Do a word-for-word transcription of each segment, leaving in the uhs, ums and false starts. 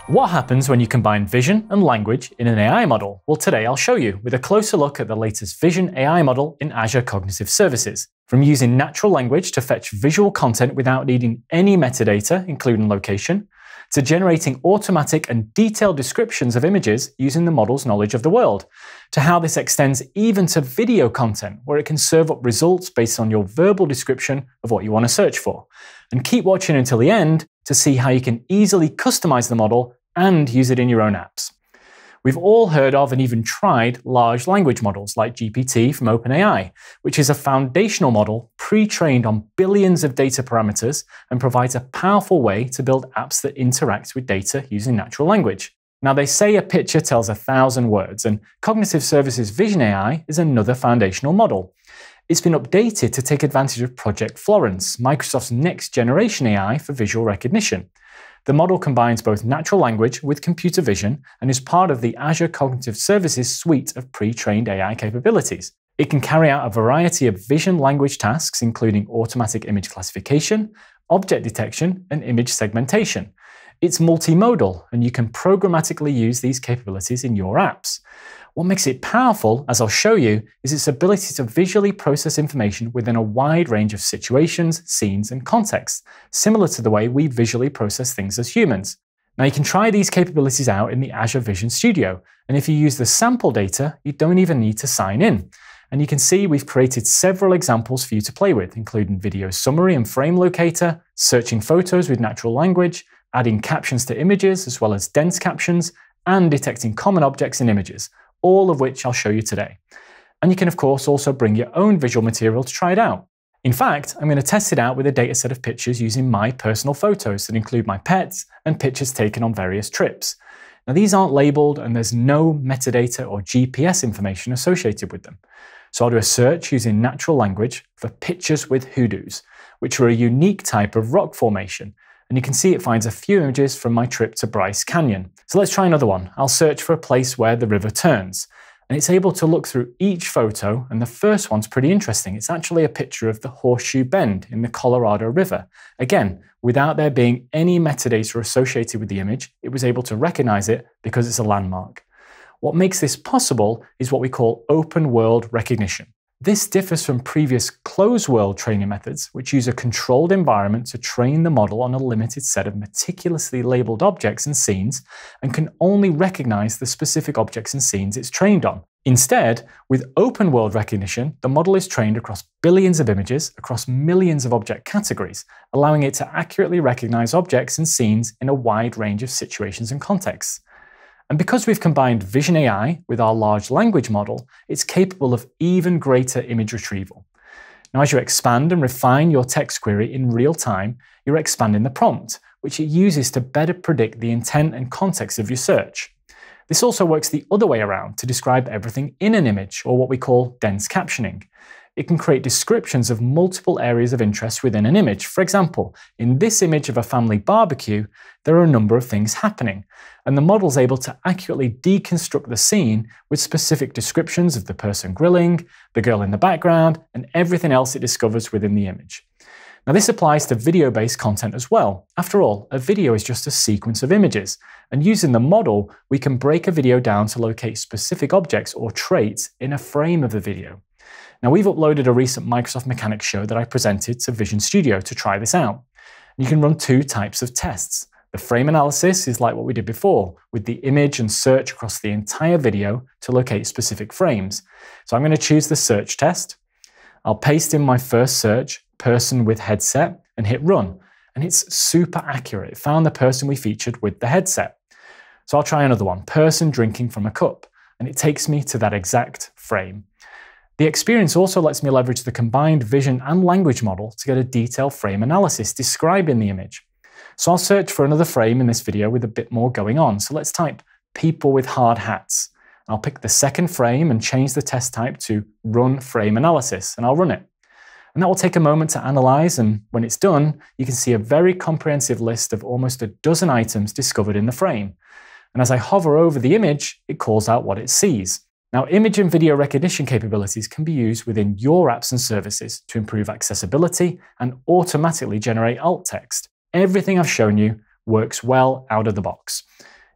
What happens when you combine vision and language in an A I model? Well, today I'll show you with a closer look at the latest vision A I model in Azure Cognitive Services. From using natural language to fetch visual content without needing any metadata, including location, to generating automatic and detailed descriptions of images using the model's knowledge of the world, to how this extends even to video content, where it can serve up results based on your verbal description of what you want to search for. And keep watching until the end to see how you can easily customize the model and use it in your own apps. We've all heard of and even tried large language models like G P T from OpenAI, which is a foundational model pre-trained on billions of data parameters and provides a powerful way to build apps that interact with data using natural language. Now, they say a picture tells a thousand words, and Cognitive Services Vision A I is another foundational model. It's been updated to take advantage of Project Florence, Microsoft's next generation A I for visual recognition. The model combines both natural language with computer vision and is part of the Azure Cognitive Services suite of pre-trained A I capabilities. It can carry out a variety of vision language tasks, including automatic image classification, object detection, and image segmentation. It's multimodal, and you can programmatically use these capabilities in your apps. What makes it powerful, as I'll show you, is its ability to visually process information within a wide range of situations, scenes, and contexts, similar to the way we visually process things as humans. Now, you can try these capabilities out in the Azure Vision Studio, and if you use the sample data, you don't even need to sign in. And you can see we've created several examples for you to play with, including video summary and frame locator, searching photos with natural language, adding captions to images as well as dense captions, and detecting common objects in images, all of which I'll show you today. And you can of course also bring your own visual material to try it out. In fact, I'm going to test it out with a dataset of pictures using my personal photos that include my pets and pictures taken on various trips. Now, these aren't labeled and there's no metadata or G P S information associated with them. So I'll do a search using natural language for pictures with hoodoos, which are a unique type of rock formation. And you can see it finds a few images from my trip to Bryce Canyon. So let's try another one. I'll search for a place where the river turns. And it's able to look through each photo, and the first one's pretty interesting. It's actually a picture of the Horseshoe Bend in the Colorado River. Again, without there being any metadata associated with the image, it was able to recognize it because it's a landmark. What makes this possible is what we call open world recognition. This differs from previous closed-world training methods, which use a controlled environment to train the model on a limited set of meticulously labeled objects and scenes, and can only recognize the specific objects and scenes it's trained on. Instead, with open-world recognition, the model is trained across billions of images, across millions of object categories, allowing it to accurately recognize objects and scenes in a wide range of situations and contexts. And because we've combined Vision A I with our large language model, it's capable of even greater image retrieval. Now, as you expand and refine your text query in real time, you're expanding the prompt, which it uses to better predict the intent and context of your search. This also works the other way around to describe everything in an image, or what we call dense captioning. It can create descriptions of multiple areas of interest within an image. For example, in this image of a family barbecue, there are a number of things happening, and the model's able to accurately deconstruct the scene with specific descriptions of the person grilling, the girl in the background, and everything else it discovers within the image. Now, this applies to video-based content as well. After all, a video is just a sequence of images, and using the model, we can break a video down to locate specific objects or traits in a frame of the video. Now, we've uploaded a recent Microsoft Mechanics show that I presented to Vision Studio to try this out. You can run two types of tests. The frame analysis is like what we did before, with the image and search across the entire video to locate specific frames. So I'm going to choose the search test. I'll paste in my first search, person with headset, and hit run. And it's super accurate. It found the person we featured with the headset. So I'll try another one, person drinking from a cup, and it takes me to that exact frame. The experience also lets me leverage the combined vision and language model to get a detailed frame analysis describing the image. So I'll search for another frame in this video with a bit more going on. So let's type people with hard hats. I'll pick the second frame and change the test type to run frame analysis, and I'll run it. And that will take a moment to analyze, and when it's done, you can see a very comprehensive list of almost a dozen items discovered in the frame. And as I hover over the image, it calls out what it sees. Now, image and video recognition capabilities can be used within your apps and services to improve accessibility and automatically generate alt text. Everything I've shown you works well out of the box.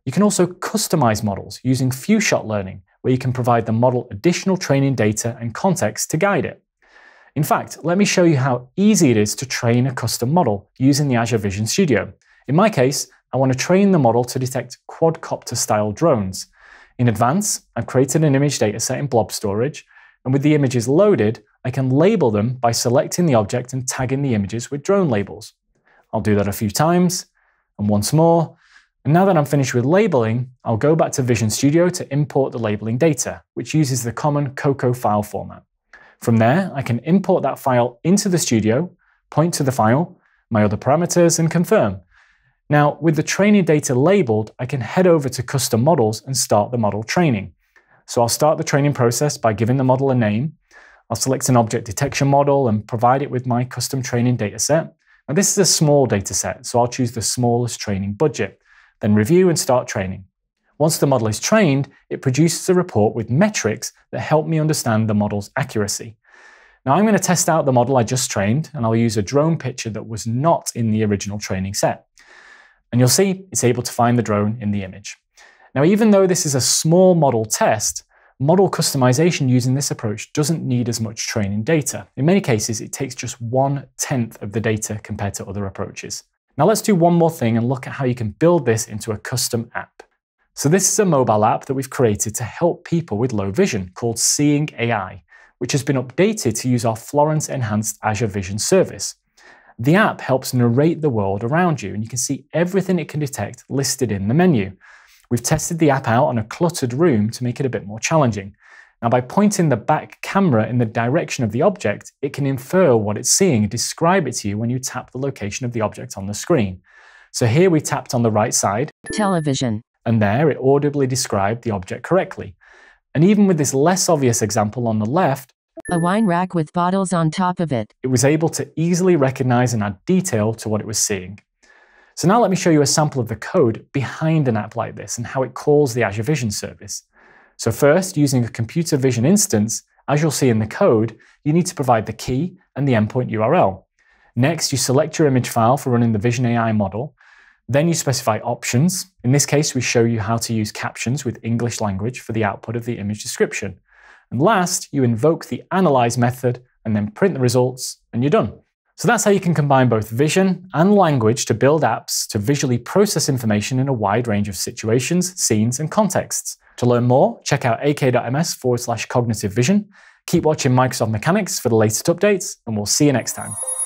You can also customize models using few-shot learning, where you can provide the model additional training data and context to guide it. In fact, let me show you how easy it is to train a custom model using the Azure Vision Studio. In my case, I want to train the model to detect quadcopter-style drones. In advance, I've created an image dataset in blob storage, and with the images loaded, I can label them by selecting the object and tagging the images with drone labels. I'll do that a few times, and once more. And now that I'm finished with labeling, I'll go back to Vision Studio to import the labeling data, which uses the common Cocoa file format. From there, I can import that file into the studio, point to the file, my other parameters, and confirm. Now, with the training data labeled, I can head over to custom models and start the model training. So I'll start the training process by giving the model a name. I'll select an object detection model and provide it with my custom training dataset. Now, this is a small dataset, so I'll choose the smallest training budget, then review and start training. Once the model is trained, it produces a report with metrics that help me understand the model's accuracy. Now I'm going to test out the model I just trained, and I'll use a drone picture that was not in the original training set. And you'll see it's able to find the drone in the image. Now, even though this is a small model test, model customization using this approach doesn't need as much training data. In many cases, it takes just one-tenth of the data compared to other approaches. Now let's do one more thing and look at how you can build this into a custom app. So this is a mobile app that we've created to help people with low vision called Seeing A I, which has been updated to use our Florence enhanced Azure Vision service. The app helps narrate the world around you, and you can see everything it can detect listed in the menu. We've tested the app out on a cluttered room to make it a bit more challenging. Now, by pointing the back camera in the direction of the object, it can infer what it's seeing and describe it to you when you tap the location of the object on the screen. So here we tapped on the right side. Television. And there it audibly described the object correctly. And even with this less obvious example on the left, a wine rack with bottles on top of it, it was able to easily recognize and add detail to what it was seeing. So now let me show you a sample of the code behind an app like this and how it calls the Azure Vision service. So first, using a computer vision instance, as you'll see in the code, you need to provide the key and the endpoint U R L. Next, you select your image file for running the Vision A I model. Then you specify options. In this case, we show you how to use captions with English language for the output of the image description. And last, you invoke the analyze method and then print the results, and you're done. So that's how you can combine both vision and language to build apps to visually process information in a wide range of situations, scenes, and contexts. To learn more, check out ak.ms forward slash cognitive vision. Keep watching Microsoft Mechanics for the latest updates, and we'll see you next time.